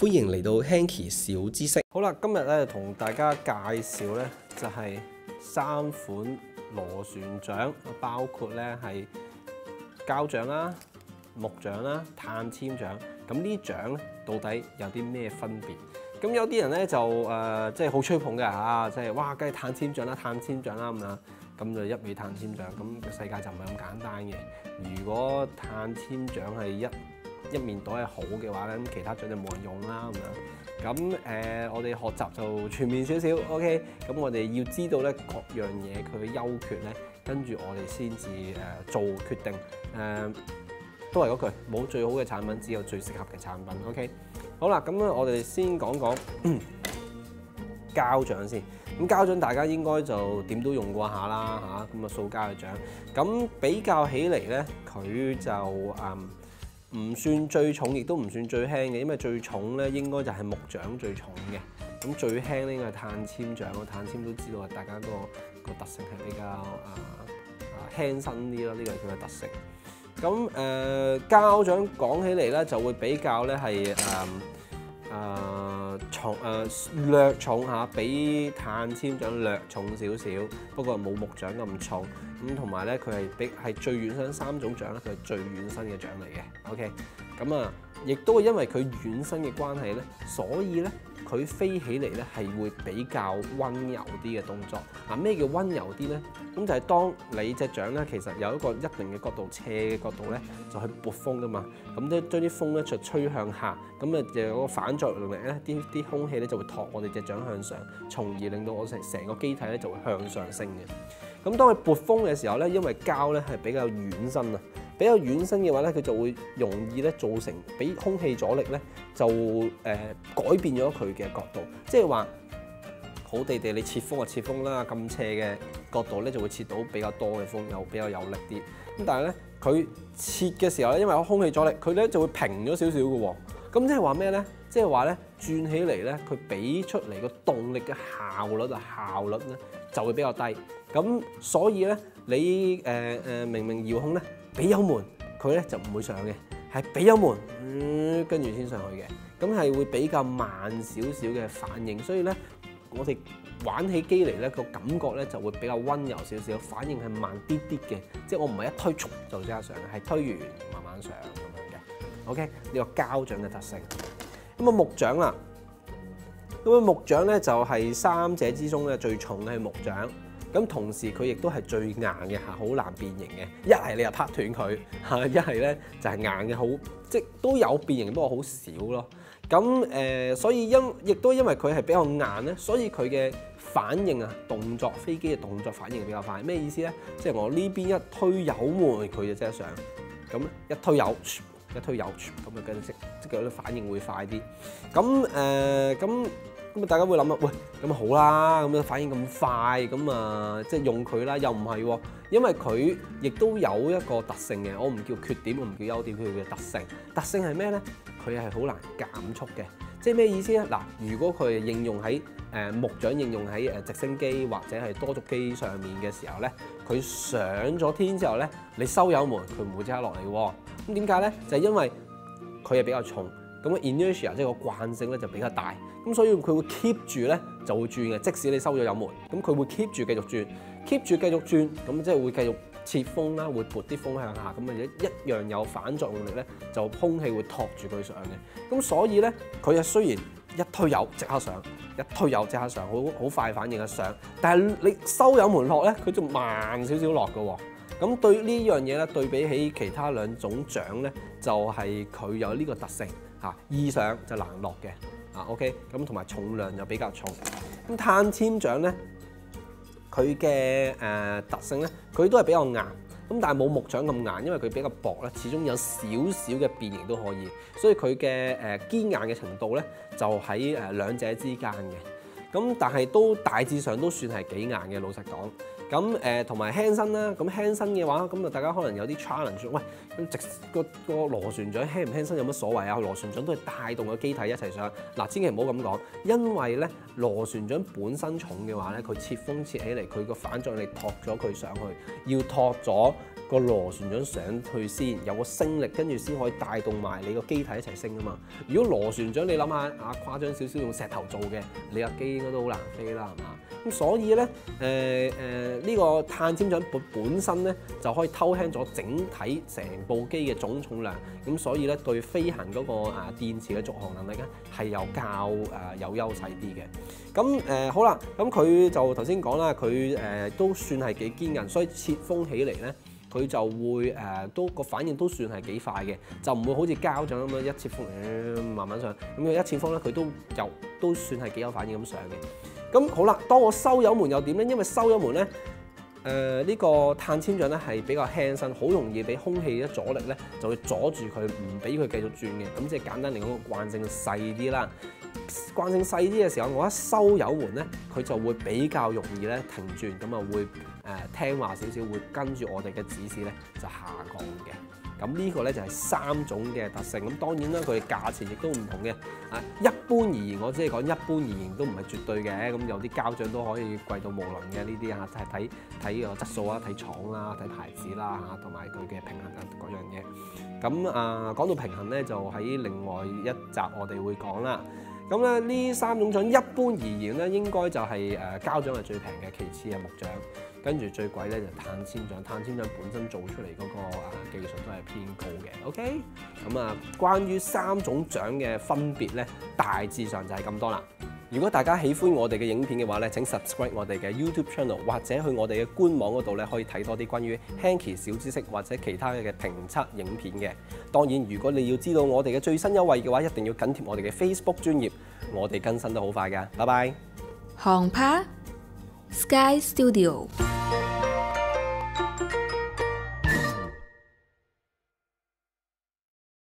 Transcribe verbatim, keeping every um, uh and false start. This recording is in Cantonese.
歡迎嚟到 Hanky 小知識。 好啦，今日咧同大家介紹咧就係三款螺旋槳，包括咧係膠槳啦、木槳啦、碳纖槳。咁呢啲槳咧到底有啲咩分別？咁有啲人咧就誒、呃、即係好吹捧嘅嚇，即係哇，梗係碳纖槳啦、碳纖槳啦咁樣，咁就一味碳纖槳。咁個世界就唔係咁簡單嘅。如果碳纖槳係一一面倒係好嘅話咧，咁其他槳就冇人用啦咁樣。咁誒、呃，我哋學習就全面少少 ，OK。咁我哋要知道咧各樣嘢佢嘅優缺咧，跟住我哋先至誒做決定。誒、呃，都係嗰句，冇最好嘅產品，只有最適合嘅產品。OK。好啦，咁咧我哋先講講膠槳先。咁膠槳大家應該就點都用過下啦嚇，咁啊塑膠嘅槳。咁比較起嚟咧，佢就誒。嗯唔算最重，亦都唔算最輕嘅，因為最重咧應該就係木槳最重嘅。咁最輕咧應該係碳纖槳咯，碳纖都知道啊，大家個個特性係比較啊啊輕身啲咯，呢個係佢嘅特性。咁誒、呃、膠槳講起嚟咧就會比較咧係誒誒重誒、呃、略重嚇，比碳纖槳略重少少，不過冇木槳咁重。咁同埋咧，佢係比係最軟身三種槳咧，佢係最軟身嘅槳嚟嘅。OK，咁啊，亦都係因為佢軟身嘅關係咧，所以咧佢飛起嚟咧係會比較溫柔啲嘅動作。嗱，咩叫溫柔啲咧？咁就係當你隻槳咧，其實有一個一定嘅角度斜嘅角度咧，就去撥風噶嘛。咁咧將啲風咧就吹向下，咁啊就有個反作用力咧，啲啲空氣咧就會托我哋隻槳向上，從而令到我成成個機體咧就會向上升嘅。咁當佢撥風嘅時候咧，因為膠咧係比較軟身啊，比較軟身嘅話咧，佢就會容易咧造成俾空氣阻力咧，就誒、呃、改變咗佢嘅角度，即係話好地地你切風就切風啦，咁斜嘅角度咧就會切到比較多嘅風，又比較有力啲。咁但係咧佢切嘅時候咧，因為有空氣阻力，佢咧就會平咗少少嘅喎。咁即係話咩咧？即係話咧轉起嚟咧，佢俾出嚟個動力嘅效率啊，效率咧就會比較低。咁所以咧，你誒誒、呃、明明遙控咧俾油門，佢咧就唔會上嘅，係俾油門，嗯，跟住先上去嘅。咁係會比較慢少少嘅反應，所以咧我哋玩起機嚟咧個感覺咧就會比較溫柔少少，反應係慢啲啲嘅，即係我唔係一推速就即刻上嘅，係推完慢慢上咁樣嘅。OK，呢個膠槳嘅特性。咁啊木槳啦，咁啊木槳咧就係三者之中咧最重嘅係木槳。咁同時佢亦都係最硬嘅嚇，好難變形嘅。一係你又拍斷佢嚇，一係咧就係硬嘅，好即都有變形，不過好少咯。咁誒、呃，所以因亦都因為佢係比較硬咧，所以佢嘅反應啊，動作飛機嘅動作反應比較快。咩意思咧？即係我呢邊一推油門，佢就即刻上；咁一推油，一推油，咁啊跟住即即係啲反應會快啲。咁誒咁。咁啊，大家會諗啊，喂，咁啊好啦，咁樣反應咁快，咁啊，即係用佢啦，又唔係喎，因為佢亦都有一個特性嘅，我唔叫缺點，我唔叫優點，佢嘅特性。特性係咩咧？佢係好難減速嘅，即係咩意思咧？嗱，如果佢係應用喺誒木槳應用喺誒直升機或者係多軸機上面嘅時候咧，佢上咗天之後咧，你收油門，佢唔會即刻落嚟喎。咁點解咧？就係因為佢係比較重。咁嘅 inertia 即係個慣性咧就比較大，咁所以佢會 keep 住咧就會轉嘅，即使你收咗油門，咁佢會 keep 住繼續轉 ，keep 住繼續轉，咁即係會繼續切風啦，會撥啲風向下，咁啊一樣有反作用力咧，就空氣會托住佢上嘅，咁所以咧佢係雖然一推油即刻上，一推油即刻上，好好快反應嘅上，但係你收油門落咧，佢就慢少少落嘅喎。咁對呢樣嘢咧，對比起其他兩種槳咧，就係、是、佢有呢個特性嚇，易上就難落嘅啊。OK，咁同埋重量又比較重。咁碳纖槳咧，佢嘅誒特性咧，佢都係比較硬，咁但係冇木槳咁硬，因為佢比較薄咧，始終有少少嘅變形都可以，所以佢嘅誒堅硬嘅程度咧，就喺誒兩者之間嘅。咁但係都大致上都算係幾硬嘅，老實講。咁誒同埋輕身啦，咁輕身嘅話，咁啊大家可能有啲 challenge，喂，咁直個個螺旋槳輕唔輕身有乜所謂啊？螺旋槳都係帶動個機體一齊上，嗱千祈唔好咁講，因為咧螺旋槳本身重嘅話咧，佢切風切起嚟，佢個反作用力托咗佢上去，要托咗個螺旋槳上去先，有個升力，跟住先可以帶動埋你個機體一齊升啊嘛。如果螺旋槳你諗下啊，誇張少少用石頭做嘅，你架機應該都好難飛啦，係嘛？咁所以咧，誒誒呢個碳纖長本本身咧就可以偷輕咗整體成部機嘅總重量，咁所以咧對飛行嗰個啊電池嘅續航能力咧係有較誒有優勢啲嘅。咁誒、呃、好啦，咁佢就頭先講啦，佢誒、呃、都算係幾堅韌，所以切風起嚟咧，佢就會誒、呃、都個反應都算係幾快嘅，就唔會好似膠橡咁樣一切風、呃、慢慢上，咁佢一切風咧佢都有都算係幾有反應咁上嘅。咁好啦，當我收油門又點咧？因為收油門咧，誒、呃、呢、呢個碳纖長咧係比較輕身，好容易俾空氣一阻力咧，就會阻住佢，唔俾佢繼續轉嘅。咁即係簡單嚟講，個慣性細啲啦。慣性細啲嘅時候，我一收油門咧，佢就會比較容易咧停轉，咁啊會誒、呃、聽話少少，會跟住我哋嘅指示咧就下降嘅。咁呢個咧就係三種嘅特性。咁當然啦，佢嘅價錢亦都唔同嘅。啊，一般而言，我只係講一般而言都唔係絕對嘅。咁有啲膠橡都可以貴到無倫嘅呢啲嚇，係睇睇個質素啊，睇廠啦，睇牌子啦嚇，同埋佢嘅平衡啊各樣嘢。咁啊講到平衡咧，就喺另外一集我哋會講啦。咁咧呢三種橡一般而言咧，應該就係誒膠橡係最平嘅，其次係木橡，跟住最貴咧就碳纖橡。碳纖橡本身做出嚟嗰個啊技術都係偏高嘅。OK，咁啊關於三種橡嘅分別咧，大致上就係咁多啦。如果大家喜歡我哋嘅影片嘅話咧，請 subscribe 我哋嘅 YouTube channel， 或者去我哋嘅官網嗰度咧，可以睇多啲關於 Hanky 小知識或者其他嘅評測影片嘅。當然，如果你要知道我哋嘅最新優惠嘅話，一定要緊貼我哋嘅 Facebook 專頁，我哋更新得好快㗎。拜拜。 航拍 Sky Studio。